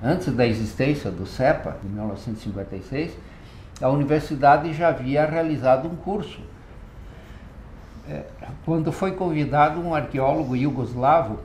antes da existência do CEPA, em 1956, a universidade já havia realizado um curso. Quando foi convidado um arqueólogo iugoslavo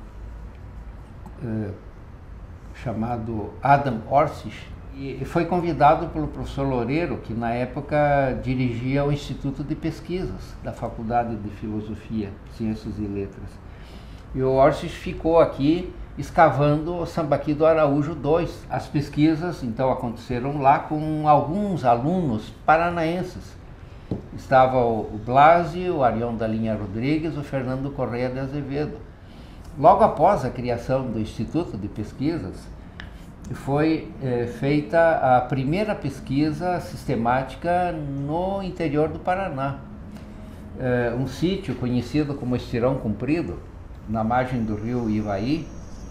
chamado Adam Orsic, e foi convidado pelo professor Loureiro, que na época dirigia o Instituto de Pesquisas da Faculdade de Filosofia, Ciências e Letras. E o Orsic ficou aqui escavando o Sambaqui do Araújo II. As pesquisas então aconteceram lá com alguns alunos paranaenses. Estava o Blasi, o Arion da Linha Rodrigues, o Fernando Correia de Azevedo. Logo após a criação do Instituto de Pesquisas, foi feita a primeira pesquisa sistemática no interior do Paraná. Um sítio conhecido como Estirão Comprido, na margem do rio Ivaí,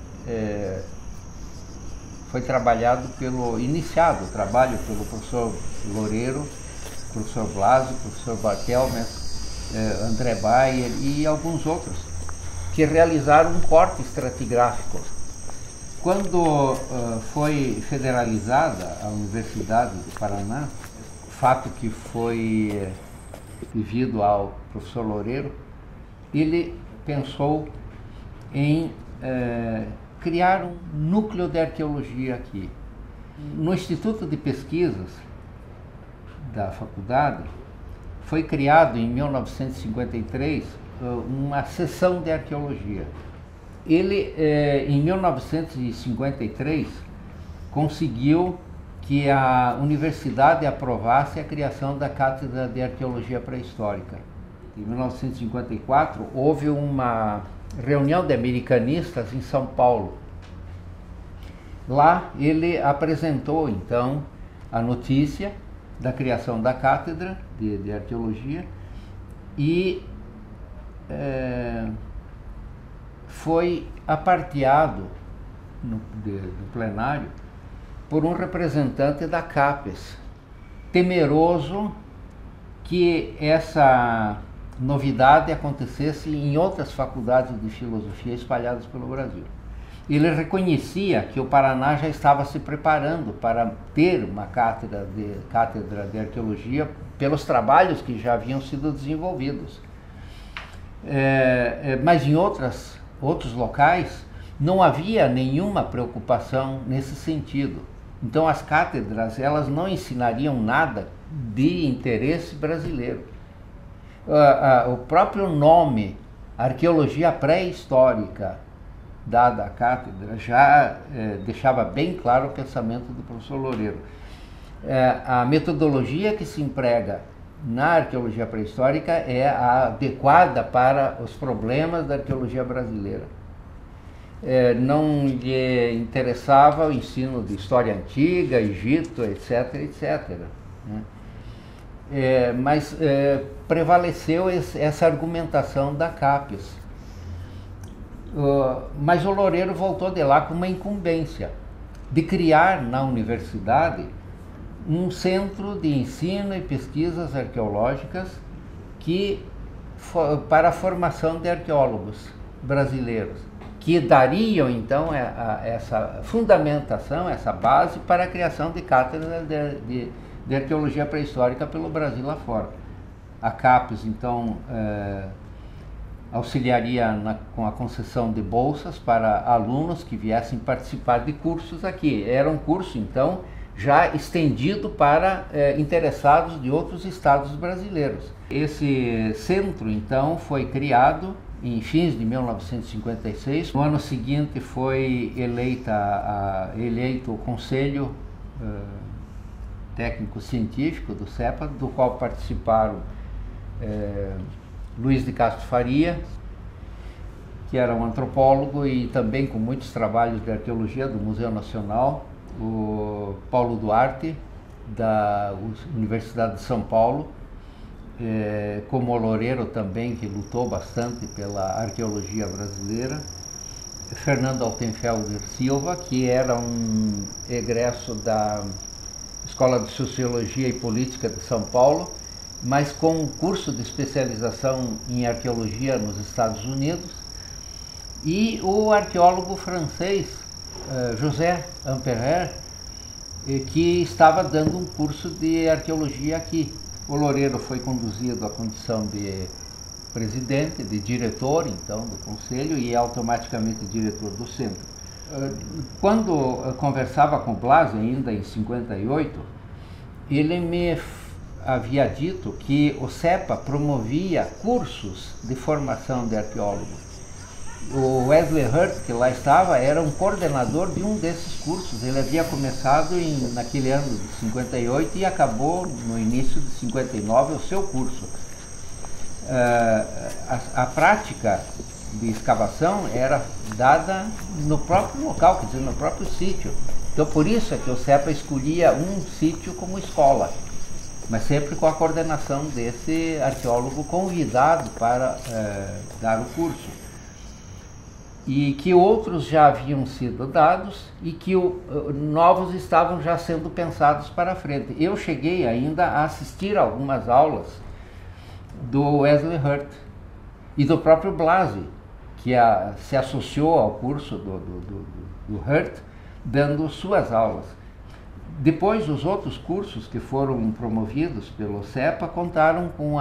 foi iniciado o trabalho pelo professor Loureiro, professor Blasio, professor Barthelme, André Bayer e alguns outros, que realizaram um corte estratigráfico. Quando foi federalizada a Universidade do Paraná, fato que foi devido ao professor Loureiro, ele pensou em criar um núcleo de arqueologia aqui. No Instituto de Pesquisas da faculdade, foi criado em 1953 uma seção de arqueologia. Ele, em 1953, conseguiu que a universidade aprovasse a criação da Cátedra de Arqueologia Pré-Histórica. Em 1954, houve uma reunião de americanistas em São Paulo. Lá ele apresentou, então, a notícia da criação da Cátedra de Arqueologia e foi aparteado no plenário por um representante da CAPES, temeroso que essa novidade acontecesse em outras faculdades de filosofia espalhadas pelo Brasil. Ele reconhecia que o Paraná já estava se preparando para ter uma cátedra de arqueologia pelos trabalhos que já haviam sido desenvolvidos. Mas em outros locais não havia nenhuma preocupação nesse sentido. Então as cátedras, elas não ensinariam nada de interesse brasileiro. O próprio nome, arqueologia pré-histórica, dada à cátedra, já deixava bem claro o pensamento do professor Loureiro. A metodologia que se emprega na arqueologia pré-histórica é a adequada para os problemas da arqueologia brasileira. Não lhe interessava o ensino de história antiga, Egito, etc., etc., né? Mas prevaleceu essa argumentação da CAPES. Mas o Loureiro voltou de lá com uma incumbência de criar na universidade um centro de ensino e pesquisas arqueológicas para a formação de arqueólogos brasileiros, que dariam então essa fundamentação, essa base para a criação de cátedras de arqueologia pré-histórica pelo Brasil lá fora. A CAPES, então, auxiliaria com a concessão de bolsas para alunos que viessem participar de cursos aqui. Era um curso, então, já estendido para interessados de outros estados brasileiros. Esse centro, então, foi criado em fins de 1956. No ano seguinte foi eleito o Conselho Técnico-Científico do CEPA, do qual participaram Luiz de Castro Faria, que era um antropólogo e também com muitos trabalhos de arqueologia do Museu Nacional, o Paulo Duarte, da Universidade de São Paulo, como o Loureiro também, que lutou bastante pela arqueologia brasileira, Fernando Altenfelder Silva, que era um egresso da Escola de Sociologia e Política de São Paulo, mas com um curso de especialização em arqueologia nos Estados Unidos, e o arqueólogo francês José Amperrer, que estava dando um curso de arqueologia aqui. O Loureiro foi conduzido à condição de presidente, de diretor, então, do conselho e automaticamente diretor do centro. Quando eu conversava com o Blas, ainda em 58, ele me havia dito que o CEPA promovia cursos de formação de arqueólogos. O Wesley Hurt, que lá estava, era um coordenador de um desses cursos. Ele havia começado naquele ano de 58 e acabou no início de 59 o seu curso. A prática de escavação era dada no próprio local, quer dizer, no próprio sítio. Então, por isso é que o CEPA escolhia um sítio como escola, mas sempre com a coordenação desse arqueólogo convidado para dar o curso. E que outros já haviam sido dados e que novos estavam já sendo pensados para frente. Eu cheguei ainda a assistir a algumas aulas do Wesley Hurt e do próprio Blasi, que se associou ao curso do Hurt, dando suas aulas. Depois, os outros cursos que foram promovidos pelo CEPA contaram com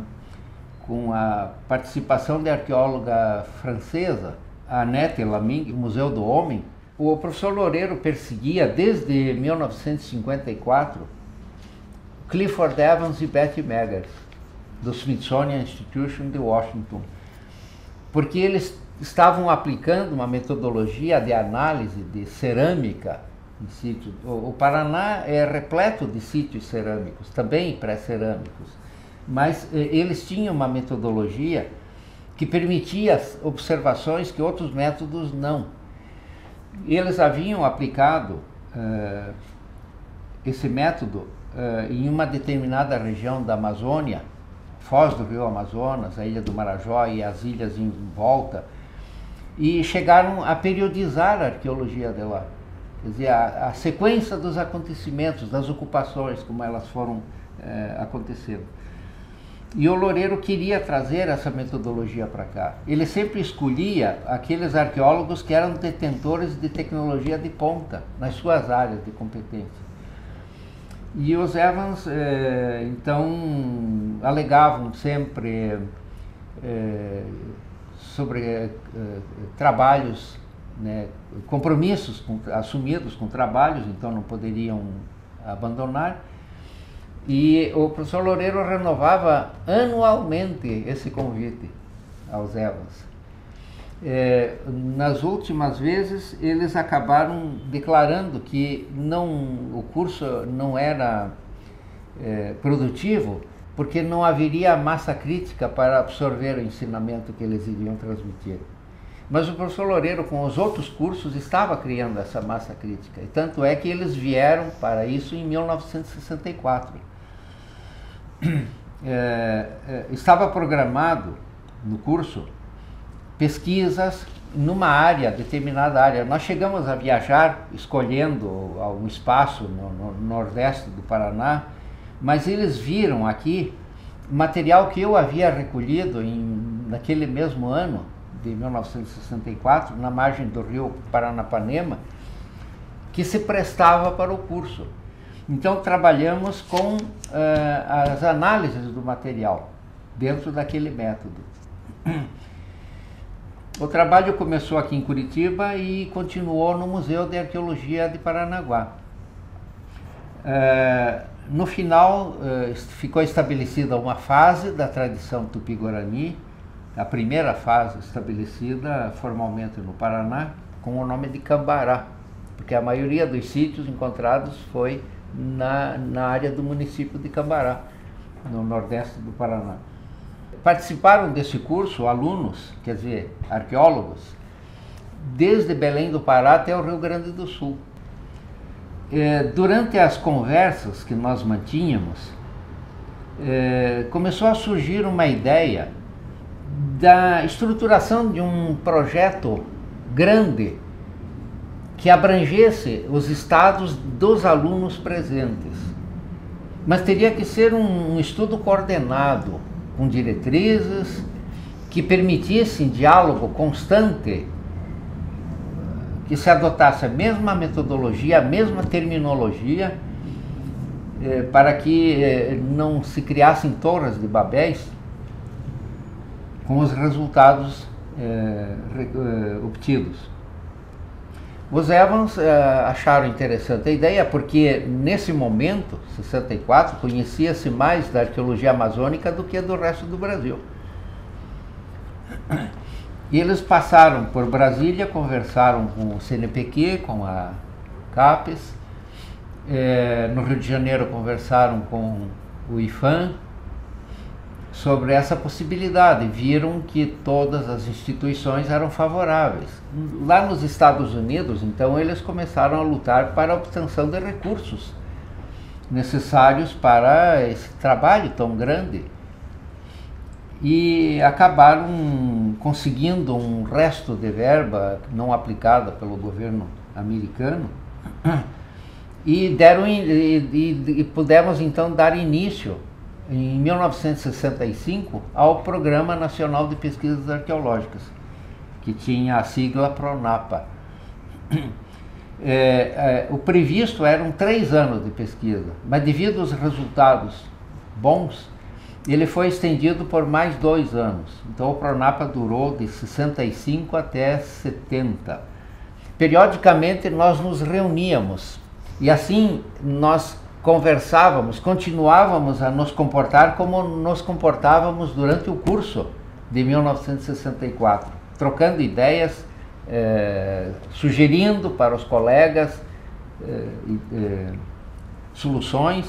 a participação de arqueóloga francesa, a Annette Laming, Museu do Homem. O professor Loureiro perseguia, desde 1954, Clifford Evans e Betty Meggers, do Smithsonian Institution de Washington, porque eles estavam aplicando uma metodologia de análise de cerâmica em sítios. O Paraná é repleto de sítios cerâmicos, também pré-cerâmicos, mas eles tinham uma metodologia que permitia observações que outros métodos não. Eles haviam aplicado esse método em uma determinada região da Amazônia, Foz do Rio Amazonas, a Ilha do Marajó e as ilhas em volta, e chegaram a periodizar a arqueologia de lá. Quer dizer, a sequência dos acontecimentos, das ocupações, como elas foram acontecendo. E o Loureiro queria trazer essa metodologia para cá. Ele sempre escolhia aqueles arqueólogos que eram detentores de tecnologia de ponta nas suas áreas de competência. E os Evans, então, alegavam sempre sobre trabalhos, né, compromissos assumidos com trabalhos, então não poderiam abandonar. E o professor Loureiro renovava anualmente esse convite aos Evans. Nas últimas vezes, eles acabaram declarando que o curso não era produtivo, porque não haveria massa crítica para absorver o ensinamento que eles iriam transmitir. Mas o professor Loureiro, com os outros cursos, estava criando essa massa crítica. E tanto é que eles vieram para isso em 1964. Estava programado no curso pesquisas numa área, determinada área. Nós chegamos a viajar escolhendo um espaço no nordeste do Paraná, mas eles viram aqui material que eu havia recolhido naquele mesmo ano, de 1964, na margem do rio Paranapanema, que se prestava para o curso. Então trabalhamos com as análises do material dentro daquele método. O trabalho começou aqui em Curitiba e continuou no Museu de Arqueologia de Paranaguá. No final, ficou estabelecida uma fase da tradição Tupi-Guarani, a primeira fase estabelecida formalmente no Paraná, com o nome de Cambará, porque a maioria dos sítios encontrados foi na área do município de Cambará, no nordeste do Paraná. Participaram desse curso alunos, quer dizer, arqueólogos, desde Belém do Pará até o Rio Grande do Sul. Durante as conversas que nós mantínhamos, começou a surgir uma ideia da estruturação de um projeto grande que abrangesse os estados dos alunos presentes. Mas teria que ser um estudo coordenado, com diretrizes que permitissem diálogo constante, que se adotasse a mesma metodologia, a mesma terminologia, para que não se criassem torres de Babéis com os resultados obtidos. Os Evans acharam interessante a ideia porque nesse momento, 64, conhecia-se mais da arqueologia amazônica do que do resto do Brasil. E eles passaram por Brasília, conversaram com o CNPq, com a CAPES, no Rio de Janeiro conversaram com o IPHAN sobre essa possibilidade, viram que todas as instituições eram favoráveis. Lá nos Estados Unidos, então, eles começaram a lutar para a obtenção de recursos necessários para esse trabalho tão grande e acabaram conseguindo um resto de verba não aplicada pelo governo americano e pudemos então dar início em 1965 ao Programa Nacional de Pesquisas Arqueológicas, que tinha a sigla PRONAPA. O previsto eram 3 anos de pesquisa, mas devido aos resultados bons, ele foi estendido por mais 2 anos. Então o PRONAPA durou de 65 até 70. Periodicamente nós nos reuníamos e assim nós conversávamos, continuávamos a nos comportar como nos comportávamos durante o curso de 1964, trocando ideias, sugerindo para os colegas soluções.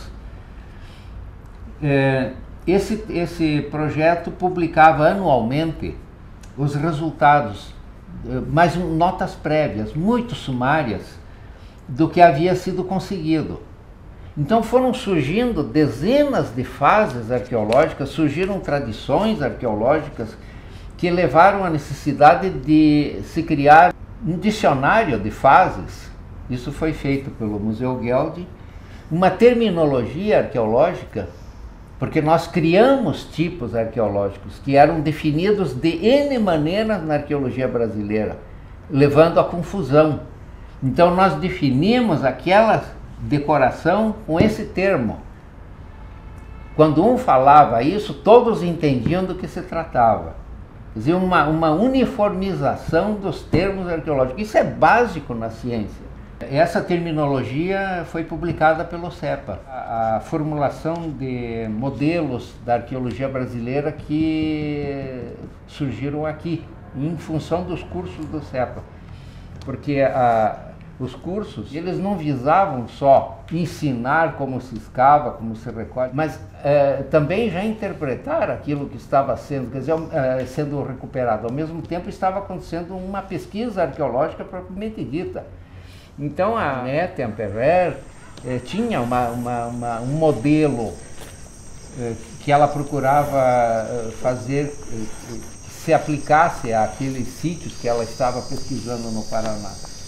Esse projeto publicava anualmente os resultados, mas notas prévias, muito sumárias, do que havia sido conseguido. Então foram surgindo dezenas de fases arqueológicas, surgiram tradições arqueológicas que levaram à necessidade de se criar um dicionário de fases. Isso foi feito pelo Museu Ghealdi, uma terminologia arqueológica, porque nós criamos tipos arqueológicos que eram definidos de N maneiras na arqueologia brasileira, levando à confusão. Então nós definimos aquela decoração com esse termo. Quando um falava isso, todos entendiam do que se tratava. Quer dizer, uma uniformização dos termos arqueológicos. Isso é básico na ciência. Essa terminologia foi publicada pelo CEPA. A formulação de modelos da arqueologia brasileira que surgiram aqui, em função dos cursos do CEPA. Porque os cursos, eles não visavam só ensinar como se escava, como se recolhe, mas também já interpretar aquilo que estava sendo, quer dizer, sendo recuperado. Ao mesmo tempo estava acontecendo uma pesquisa arqueológica propriamente dita. Então a Annette Ampère tinha um modelo que ela procurava fazer que se aplicasse àqueles sítios que ela estava pesquisando no Paraná.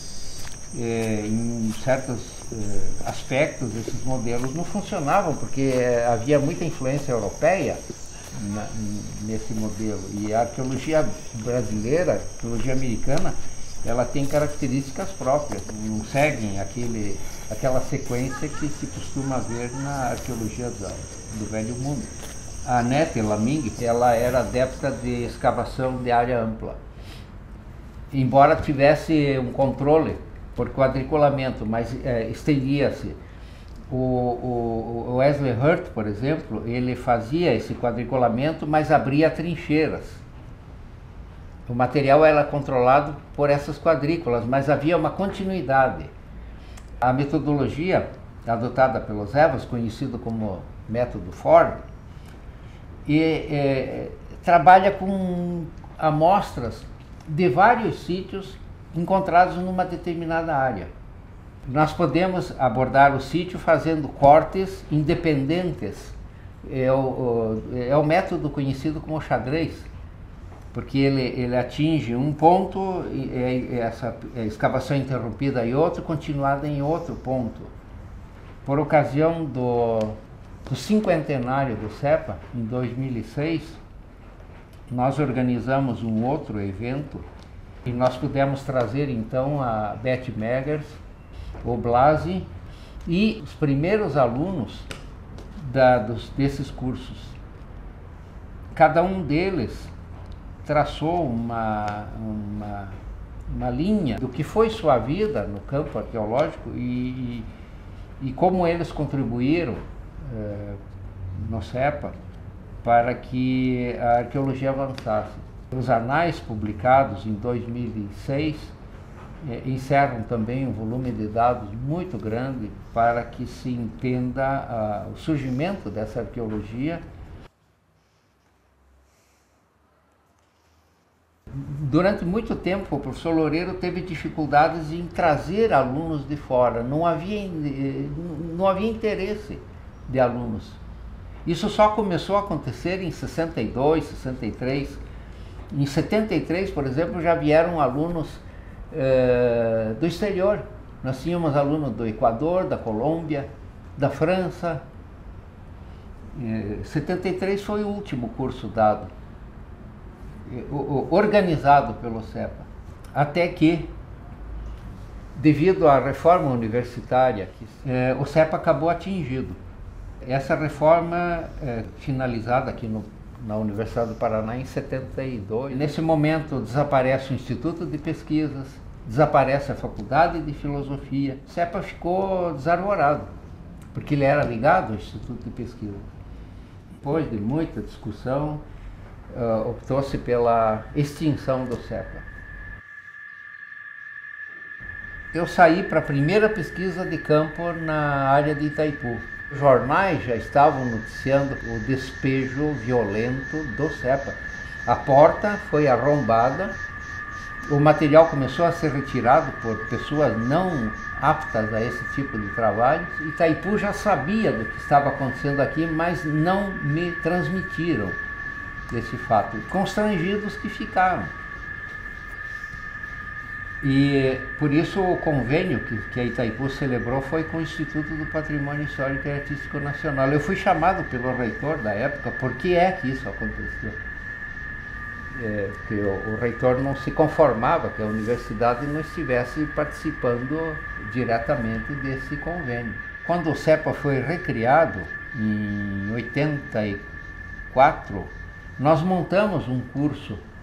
Em certos aspectos, esses modelos não funcionavam, porque havia muita influência europeia nesse modelo. E a arqueologia brasileira, a arqueologia americana, ela tem características próprias, não seguem aquela sequência que se costuma ver na arqueologia do Velho Mundo. A Annette Laming, ela era adepta de escavação de área ampla. Embora tivesse um controle por quadriculamento, mas estendia-se. O Wesley Hurt, por exemplo, ele fazia esse quadriculamento, mas abria trincheiras. O material era controlado por essas quadrículas, mas havia uma continuidade. A metodologia adotada pelos Evans, conhecido como método Ford, trabalha com amostras de vários sítios encontrados numa determinada área. Nós podemos abordar o sítio fazendo cortes independentes. É o método conhecido como xadrez, porque ele atinge um ponto, essa escavação interrompida em outro, continuada em outro ponto. Por ocasião do cinquentenário do CEPA, em 2006, nós organizamos um outro evento E nós pudemos trazer então a Beth Meggers, o Blasi e os primeiros alunos desses cursos. Cada um deles traçou uma linha do que foi sua vida no campo arqueológico e como eles contribuíram no CEPA para que a arqueologia avançasse. Os anais publicados em 2006 encerram também um volume de dados muito grande para que se entenda o surgimento dessa arqueologia. Durante muito tempo, o professor Loureiro teve dificuldades em trazer alunos de fora, não havia interesse de alunos. Isso só começou a acontecer em 62, 63. Em 73, por exemplo, já vieram alunos do exterior. Nós tínhamos alunos do Equador, da Colômbia, da França. 73 foi o último curso dado, organizado pelo CEPA. Até que, devido à reforma universitária, o CEPA acabou atingido. Essa reforma finalizada aqui na Universidade do Paraná em 72. Nesse momento desaparece o Instituto de Pesquisas, desaparece a Faculdade de Filosofia. O CEPA ficou desarvorado, porque ele era ligado ao Instituto de Pesquisas. Depois de muita discussão, optou-se pela extinção do CEPA. Eu saí para a primeira pesquisa de campo na área de Itaipu. Os jornais já estavam noticiando o despejo violento do CEPA. A porta foi arrombada, o material começou a ser retirado por pessoas não aptas a esse tipo de trabalho. Itaipu já sabia do que estava acontecendo aqui, mas não me transmitiram esse fato. Constrangidos que ficaram. E por isso o convênio que a Itaipu celebrou foi com o Instituto do Patrimônio Histórico e Artístico Nacional. Eu fui chamado pelo reitor da época, por que é que isso aconteceu? Que o reitor não se conformava que a universidade não estivesse participando diretamente desse convênio. Quando o CEPA foi recriado, em 84, nós montamos um curso